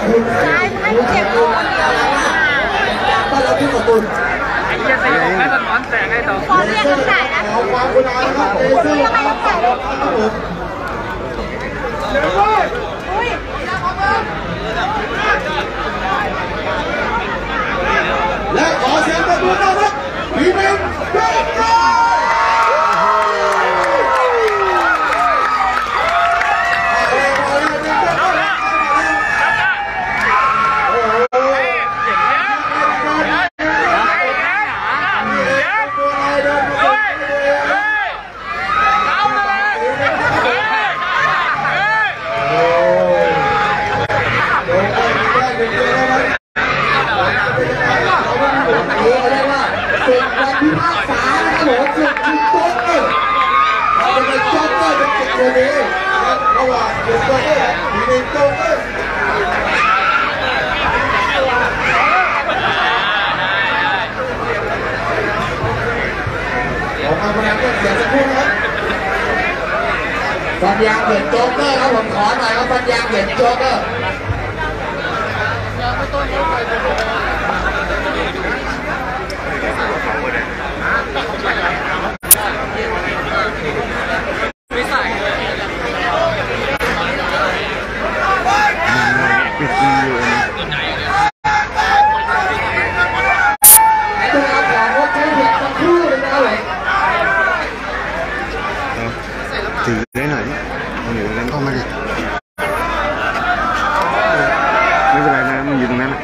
ใช่ให้เจ็บตัวเดียวต้อนรับที่ขอบคุณไอ้เหี้ยใส่ของให้สะท้อนแสงให้ต่อขอเรียกกันได้นะขอความกรุณาครับเอเซ่และขอเสียงปรบมือต้อนรับพี่เบนเบนโก้ระหว่างเดนโจเกอร์มีเดนโจเกอร์ออกมาพยายามเสียงสักครู่นะครับฟันยางเห็นโจ๊กเกอร์ครับผมขอหน่อยครับฟันยางเห็นโจ๊กเกอร์ไม่ใส่ถือได้หน่อยเอาหนูเล่นเข้ามาดิไม่เป็นไรนะมันอยู่ตรงนั้น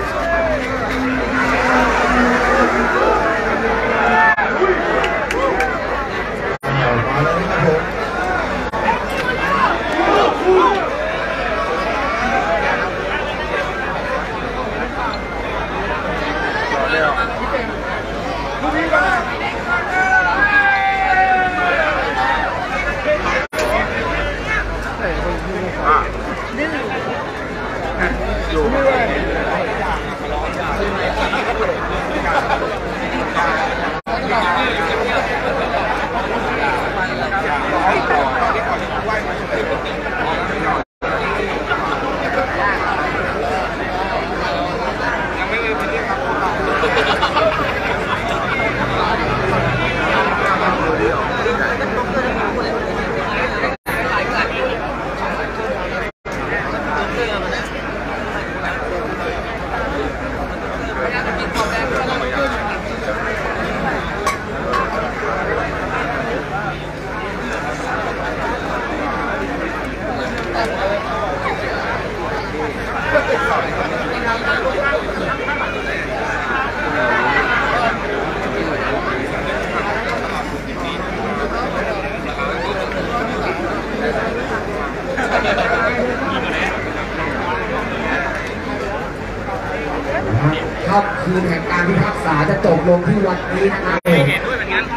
ครับคืนแห่งการพิพากษาจะจบลงที่วันนี้นะครับเห็นด้วยเหมือนกัน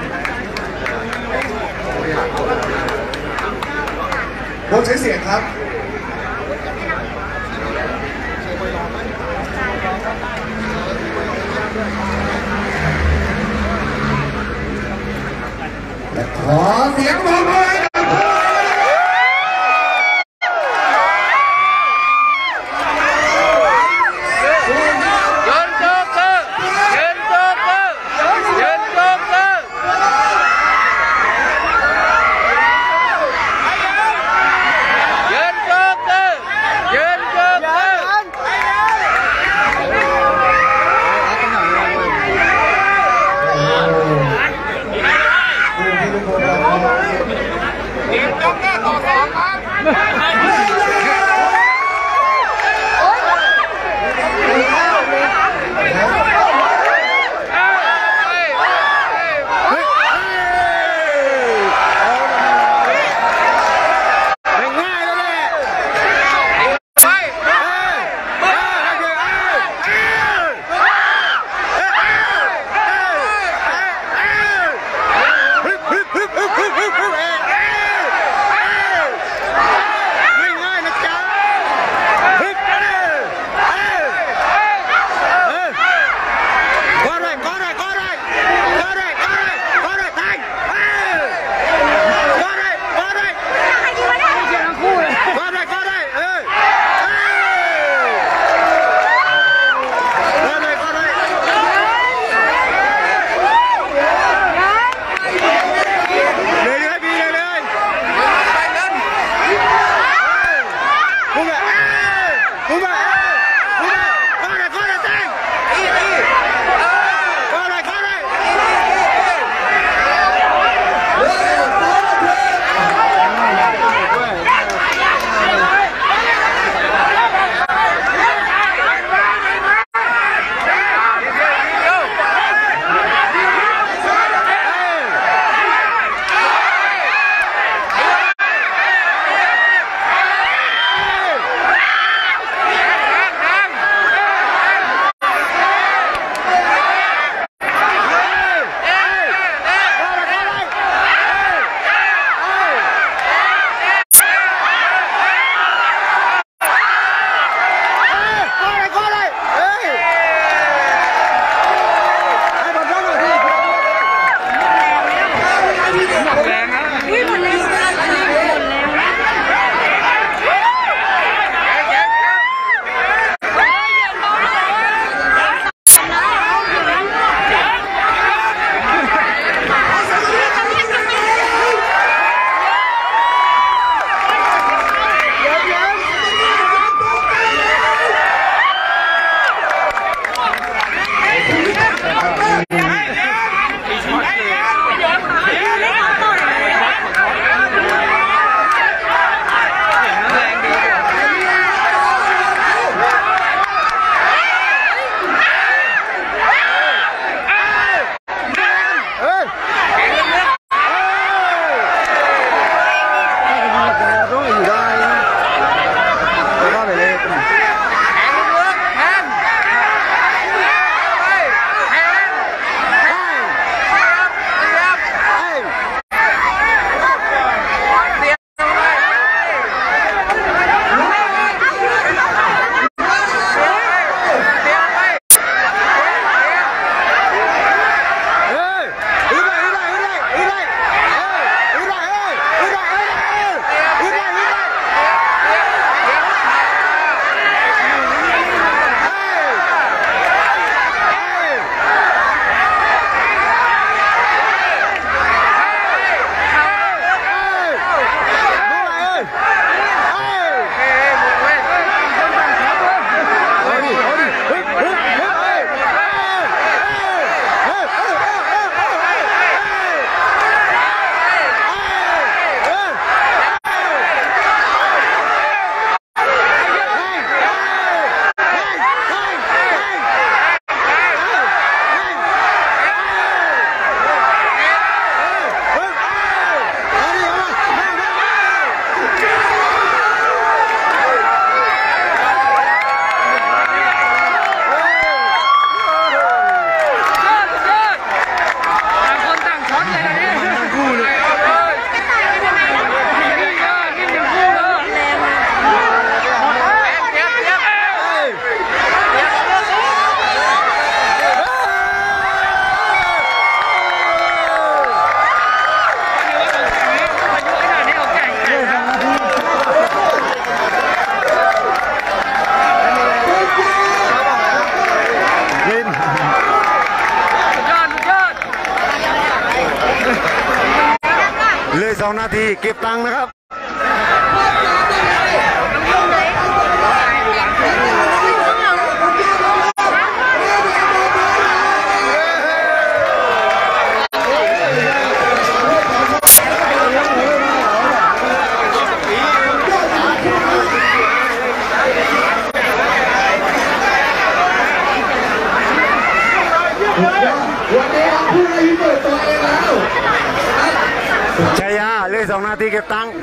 งดใช้เสียงครับและขอเสียงปรบมือ 2 นาทีเก็บตังค์นะครับวันนี้ผู้รีเปิดตัวเองแล้วชัยยาเลย 2 นาทีเก็บตังค์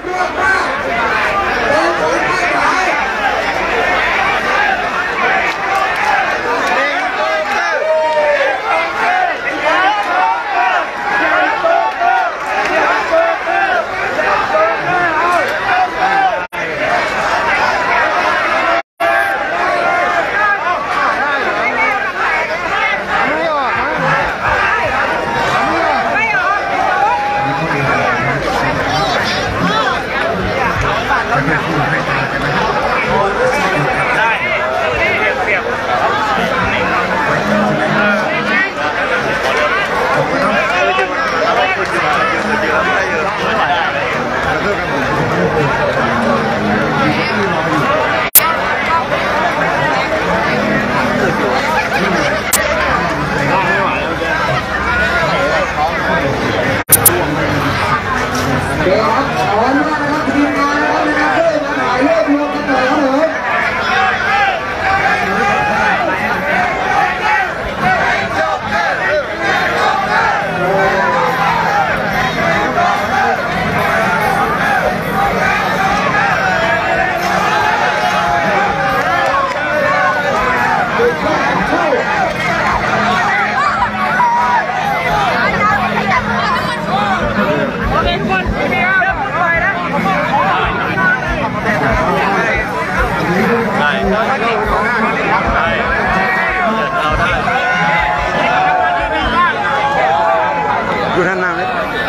อยู่ท่านนานเลย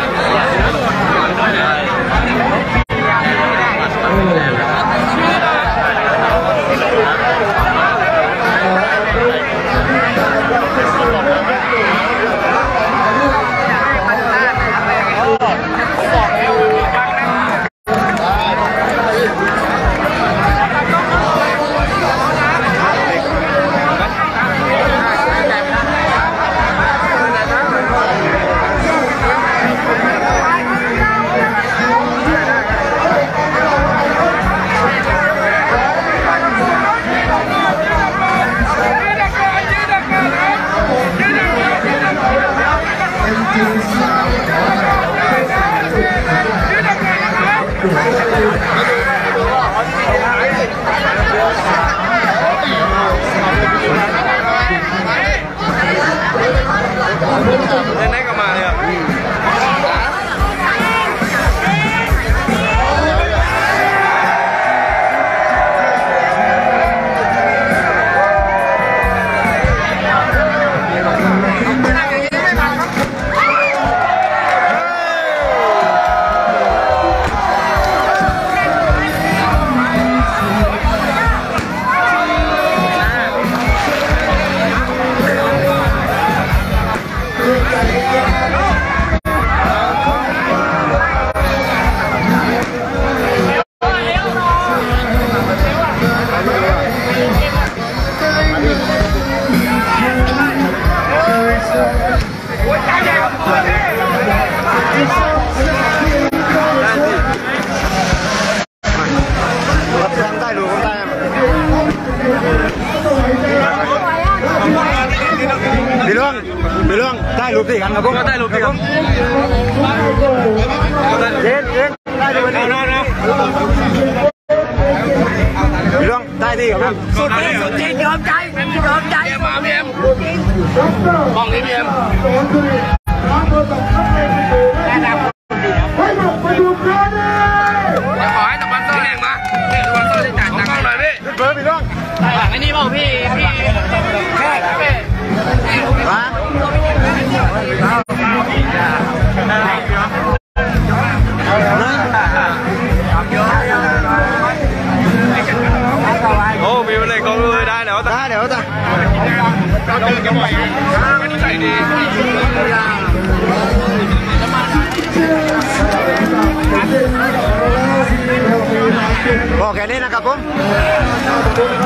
เล่นๆก็มาเลยอ่ะมีเรื่องได้รูปสี่กันครับผมได้รูปสี่ครับเย็นได้รูปนี้มีเรื่องได้ที่ครับสุดที่ยอมใจมาเบียมมองนี้เบียมขอให้ตะวันโซ่แรงมาตะวันโซ่ที่จ่ายตังค์หน่อยพี่เบอร์มีเรื่องไอ้นี่บอกพี่มาโอ้มีอะไรก็เลยได้แล้วจ้าเดี๋ยวจ้าเราเดินกันไปไม่ใช่ดีบอกแค่นี้นะครับผม